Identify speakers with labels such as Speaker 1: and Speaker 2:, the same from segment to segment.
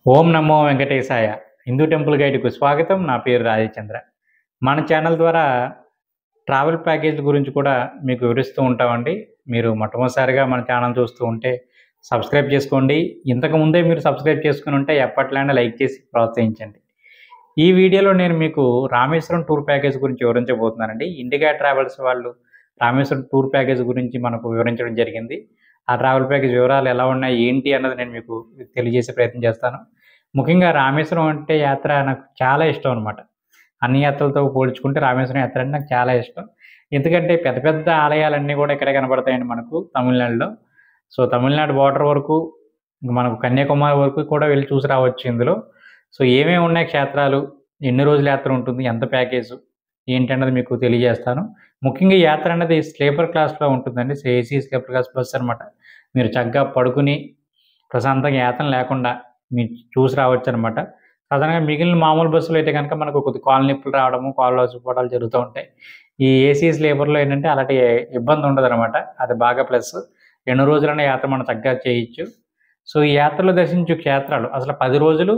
Speaker 1: ఓం నమో వెంకటేశాయ. Hindu temple గైడ్‌కు స్వాగతం. నా పేరు రాజచంద్ర. మన ఛానల్ ద్వారా ట్రావెల్ ప్యాకేజీల గురించి కూడా మీకు వివరిస్తూ ఉంటామండి. మీరు మొట్టమొదటిసారిగా మన ఛానల్ చూస్తూ ఉంటే సబ్స్క్రైబ్ చేసుకోండి. ఇంతకు ముందే మీరు సబ్స్క్రైబ్ చేసుకొని ఉంటే ఎప్పట్లానే లైక్ చేసి ప్రోత్సహించండి. ఈ వీడియోలో నేను మీకు రామేశ్వరం టూర్ ప్యాకేజ్ గురించి వివరించబోతున్నానండి. ఇండిగా ట్రావెల్స్ వాళ్ళు రామేశ్వరం టూర్ ప్యాకేజ్ గురించి మనకు వివరించడం జరిగింది. ఆ ట్రావెల్ ప్యాకేజ్ వివరాలు ఎలా ఉన్నాయి, ఏంటి అన్నది నేను మీకు తెలియజేసే ప్రయత్నం చేస్తాను. ముఖ్యంగా రామేశ్వరం అంటే యాత్ర నాకు చాలా ఇష్టం అనమాట. అన్ని యాత్రలతో పోల్చుకుంటే రామేశ్వరం యాత్ర అంటే నాకు చాలా ఇష్టం. ఎందుకంటే పెద్ద పెద్ద ఆలయాలన్నీ కూడా ఇక్కడే కనపడతాయండి మనకు తమిళనాడులో. సో, తమిళనాడు బోర్డర్ వరకు మనకు కన్యాకుమారి వరకు కూడా వెళ్ళి చూసి రావచ్చు ఇందులో. సో, ఏమేమి ఉన్నాయి క్షేత్రాలు, ఎన్ని రోజుల యాత్ర ఉంటుంది, ఎంత ప్యాకేజు ఏంటన్నది మీకు తెలియజేస్తాను. ముఖ్యంగా ఈ యాత్ర అనేది స్లీపర్ క్లాస్‌లో ఉంటుందండి. ఏసీ స్లీపర్ క్లాస్ బస్ అనమాట. మీరు చక్కగా పడుకుని ప్రశాంతంగా యాతన లేకుండా మీరు చూసి రావచ్చనమాట. సాధారణంగా మిగిలిన మామూలు బస్సులో అయితే గనక మనకు కొద్దిగా కాళ్ళు నొప్పులు రావడము, కాళ్ళు అలసిపోవడాలు జరుగుతూ ఉంటాయి. ఈ ఏసీ స్లీపర్‌లో ఏంటంటే అలాంటి ఇబ్బంది ఉండదనమాట. అది బాగా ప్లస్. ఎన్ని రోజులైనా యాత్ర మనం చక్కగా చేయొచ్చు. సో, ఈ యాత్రలో దర్శించే క్షేత్రాలు అసలు 10 రోజులు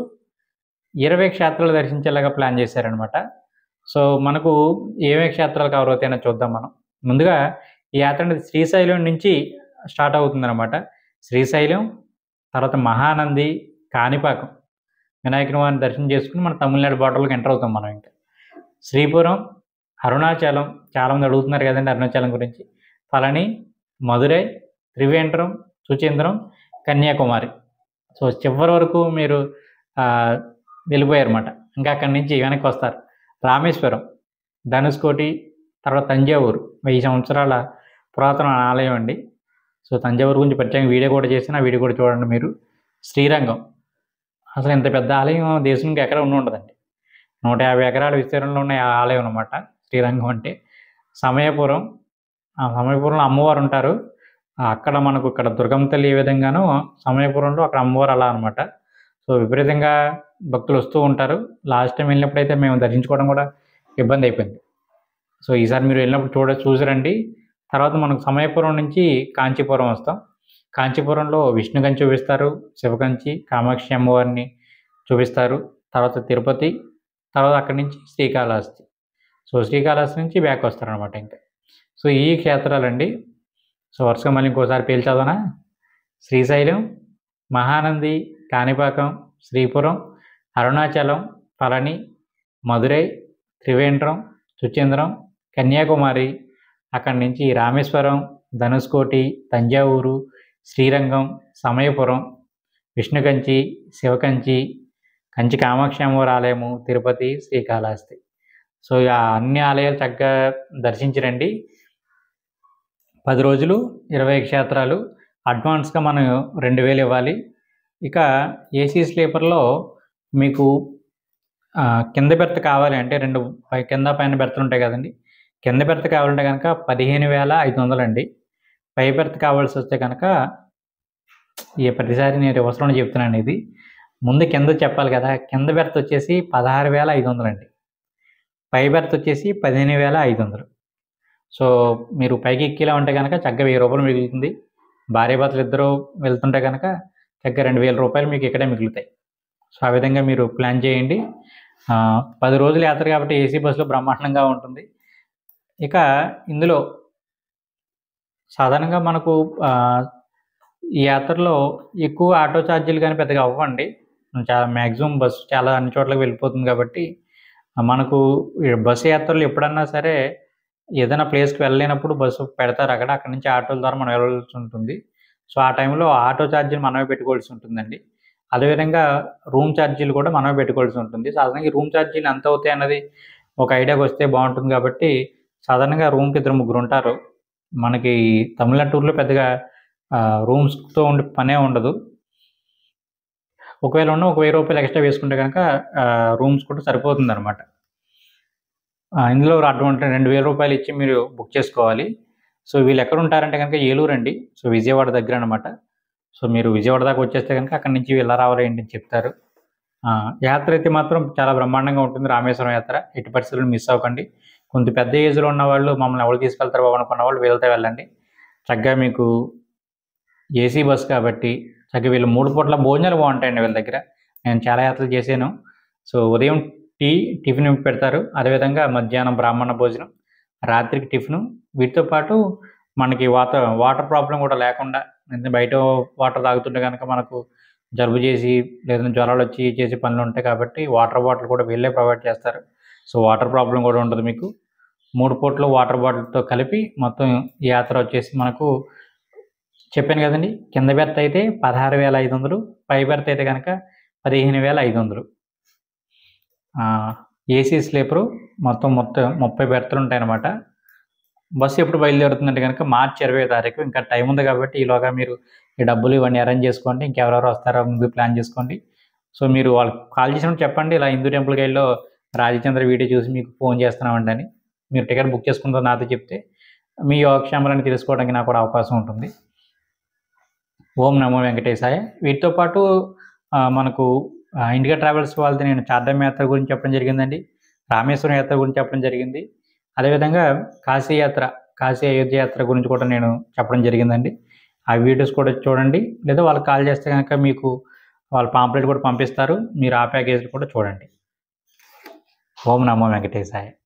Speaker 1: 20 క్షేత్రాలు దర్శించేలాగా ప్లాన్ చేశారనమాట. సో, మనకు ఏమేమి క్షేత్రాలు కవర్ అవుతాయో చూద్దాం మనం. ముందుగా ఈ యాత్ర అనేది శ్రీశైలం నుంచి స్టార్ట్ అవుతుందనమాట. శ్రీశైలం, తర్వాత మహానంది, కాణిపాకం, వినాయకుని వారిని దర్శనం చేసుకొని మన తమిళనాడు బార్డర్‌లోకి ఎంటర్ అవుతాం మనం ఇంకా. శ్రీపురం, అరుణాచలం, చాలామంది అడుగుతున్నారు కదండీ అరుణాచలం గురించి. పళని, మదురై, త్రివేంద్రం, సుచేంద్రం, కన్యాకుమారి. సో, చివరి వరకు మీరు వెళ్ళిపోయారన్నమాట. ఇంకా అక్కడి నుంచి వెనక్కి వస్తారు. రామేశ్వరం, ధనుష్కోటి, తర్వాత తంజావూరు 1000 సంవత్సరాల పురాతన ఆలయం అండి. సో, తంజావూరు గురించి ప్రత్యేకంగా వీడియో కూడా చేశాను. ఆ వీడియో కూడా చూడండి మీరు. శ్రీరంగం, అసలు ఇంత పెద్ద ఆలయం దేశంలో ఎక్కడ ఉండదండి. 150 ఎకరాల విస్తీర్ణంలో ఉన్న ఆలయం అనమాట శ్రీరంగం అంటే. సమయపురం, సమయపురంలో అమ్మవారు ఉంటారు. అక్కడ మనకు ఇక్కడ దుర్గమ్మ తల్లి ఏ విధంగానో సమయపురంలో అక్కడ అమ్మవారు అలా అనమాట. సో, విపరీతంగా భక్తులు వస్తూ ఉంటారు. లాస్ట్ టైం వెళ్ళినప్పుడైతే మేము దర్శించుకోవడం కూడా ఇబ్బంది అయిపోయింది. సో, ఈసారి మీరు వెళ్ళినప్పుడు చూసి రండి. తర్వాత మనకు సమయపురం నుంచి కాంచీపురం వస్తాం. కాంచీపురంలో విష్ణుకంచి చూపిస్తారు, శివకంచి, కామాక్షి అమ్మవారిని చూపిస్తారు. తర్వాత తిరుపతి, తర్వాత అక్కడి నుంచి శ్రీకాళహస్తి. సో, శ్రీకాళహస్తి నుంచి బ్యాక్ వస్తారనమాట ఇంకా. సో, ఈ క్షేత్రాలండి. సో, వరుసగా మళ్ళీ ఇంకోసారి పేల్చదనా. శ్రీశైలం, మహానంది, కాణిపాకం, శ్రీపురం, అరుణాచలం, పళని, మదురై, త్రివేంద్రం, సుచేంద్రం, కన్యాకుమారి, అక్కడి నుంచి రామేశ్వరం, ధనుష్కోటి, తంజావూరు, శ్రీరంగం, సమయపురం, విష్ణుకంచి, శివకంచి, కంచి కామాక్షి అమ్మవారి ఆలయము, తిరుపతి, శ్రీకాళహస్తి. సో, అన్ని ఆలయాలు చక్కగా దర్శించి రండి. 10 రోజులు 20 క్షేత్రాలు. అడ్వాన్స్‌గా మనం 2000 ఇవ్వాలి. ఇక ఏసీ స్లీపర్‌లో మీకు కింద బెర్త్ కావాలి అంటే కింద పైన బెర్తులు ఉంటాయి కదండీ. కింద బెర్త్ కావాలంటే కనుక 15,500 అండి. పై బెర్త్ కావాల్సి వస్తే కనుక ప్రతిసారి నేను రివర్స్‌లోనే చెప్తున్నాను ఇది. ముందు కింద చెప్పాలి కదా. కింద బెర్త్ వచ్చేసి 16,500 అండి. పై బెర్త్ వచ్చేసి 15,500. సో, మీరు పైకి ఎక్కేలా ఉంటే కనుక చక్కగా రూ. 1000 మిగులుతుంది. భార్యాభర్తలు ఇద్దరు వెళ్తుంటే కనుక చక్కగా రూ. 2,000 మీకు ఇక్కడే మిగులుతాయి. సో, ఆ విధంగా మీరు ప్లాన్ చేయండి. 10 రోజుల యాత్ర కాబట్టి ఏసీ బస్సులో బ్రహ్మాండంగా ఉంటుంది. ఇక ఇందులో సాధారణంగా మనకు ఈ యాత్రలో ఎక్కువ ఆటో ఛార్జీలు కానీ పెద్దగా అవ్వండి. చాలా మ్యాక్సిమం బస్సు చాలా అన్ని చోట్లకి వెళ్ళిపోతుంది కాబట్టి మనకు బస్సు యాత్రలు ఎప్పుడన్నా సరే ఏదైనా ప్లేస్‌కి వెళ్ళలేనప్పుడు బస్సు పెడతారు అక్కడ. అక్కడి నుంచి ఆటోల ద్వారా మనం వెళ్ళాల్సి ఉంటుంది. సో, ఆ టైంలో ఆటో ఛార్జీలు మనమే పెట్టుకోవాల్సి ఉంటుందండి. అదేవిధంగా రూమ్ ఛార్జీలు కూడా మనమే పెట్టుకోవాల్సి ఉంటుంది. సాధారణంగా ఈ రూమ్ ఛార్జీలు ఎంత అవుతాయి అన్నది ఒక ఐడియాకి వస్తే బాగుంటుంది కాబట్టి సాధారణంగా రూమ్‌కి ఇద్దరు ముగ్గురు ఉంటారు. మనకి తమిళనాడు టూర్‌లో పెద్దగా రూమ్స్‌తో పనే ఉండదు. ఒకవేళ ఉన్న ఒక రూ. 1000 ఎక్స్ట్రా వేసుకుంటే కనుక రూమ్స్ కూడా సరిపోతుందనమాట. ఇందులో అటువంటి రూ. 2,000 ఇచ్చి మీరు బుక్ చేసుకోవాలి. సో, వీళ్ళు ఎక్కడ ఉంటారంటే కనుక ఏలూరు అండి. సో, విజయవాడ దగ్గర అనమాట. సో, మీరు విజయవాడ దాకా వచ్చేస్తే కనుక అక్కడి నుంచి ఎలా రావాలి ఏంటి అని చెప్తారు. యాత్ర అయితే మాత్రం చాలా బ్రహ్మాండంగా ఉంటుంది. రామేశ్వరం యాత్ర ఎట్టి పరిస్థితుల్లో మిస్ అవ్వకండి. కొంత పెద్ద ఏజ్‌లో ఉన్నవాళ్ళు మమ్మల్ని ఎవరు తీసుకెళ్తారు బాబు అనుకున్న వాళ్ళు వీళ్ళతో వెళ్ళండి. చక్కగా మీకు ఏసీ బస్ కాబట్టి చక్కగా వీళ్ళు 3 పూట్ల భోజనాలు బాగుంటాయండి వీళ్ళ దగ్గర. నేను చాలా యాత్రలు చేశాను. సో ఉదయం టిఫిన్ పెడతారు. అదేవిధంగా మధ్యాహ్నం బ్రాహ్మణ భోజనం, రాత్రికి టిఫిను. వీటితో పాటు మనకి వాటర్ ప్రాబ్లం కూడా లేకుండా, అంటే బయట వాటర్ తాగుతుంటే కనుక మనకు జలుబు చేసి లేదంటే జ్వరాలు వచ్చి చేసే పనులు ఉంటాయి కాబట్టి వాటర్ బాటిల్ కూడా వీళ్ళే ప్రొవైడ్ చేస్తారు. సో వాటర్ ప్రాబ్లం కూడా ఉండదు మీకు. 3 పూటలు వాటర్ బాటిల్తో కలిపి మొత్తం ఈ యాత్ర వచ్చేసి మనకు చెప్పాను కదండి, కింద బెర్త్ అయితే 16,500, పై బెర్త్ అయితే కనుక 15,500. ఏసీ స్లీపరు మొత్తం 30 బెర్తులు ఉంటాయన్నమాట. బస్సు ఎప్పుడు బయలుదేరుతుందంటే కనుక మార్చి 20వ తారీఖు. ఇంకా టైం ఉంది కాబట్టి ఈలోగా మీరు ఈ డబ్బులు ఇవన్నీ అరేంజ్ చేసుకోండి. ఇంకెవరెవరు వస్తారో ముందు ప్లాన్ చేసుకోండి. సో మీరు వాళ్ళకి కాల్ చేసినప్పుడు చెప్పండి, ఇలా హిందూ టెంపుల్ గైడ్లో రాజచంద్ర వీడియో చూసి మీకు ఫోన్ చేస్తున్నామండి అని. మీరు టికెట్ బుక్ చేసుకుంటారో నాతో చెప్తే మీ యోగక్షేమాలని తెలుసుకోవడానికి నాకు కూడా అవకాశం ఉంటుంది. ఓం నమో వెంకటేశాయ. వీటితో పాటు మనకు ఇండియా ట్రావెల్స్ వాళ్ళది నేను చార్ధామ్ యాత్ర గురించి చెప్పడం జరిగిందండి, రామేశ్వరం యాత్ర గురించి చెప్పడం జరిగింది. అదేవిధంగా కాశీ అయోధ్య యాత్ర గురించి కూడా నేను చెప్పడం జరిగిందండి. ఆ వీడియోస్ కూడా చూడండి, లేదా వాళ్ళకి కాల్ చేస్తే కనుక మీకు వాళ్ళ పాంప్లెట్ కూడా పంపిస్తారు. మీరు ఆ ప్యాకేజ్ కూడా చూడండి. ఓం నమో వెంకటేశాయ.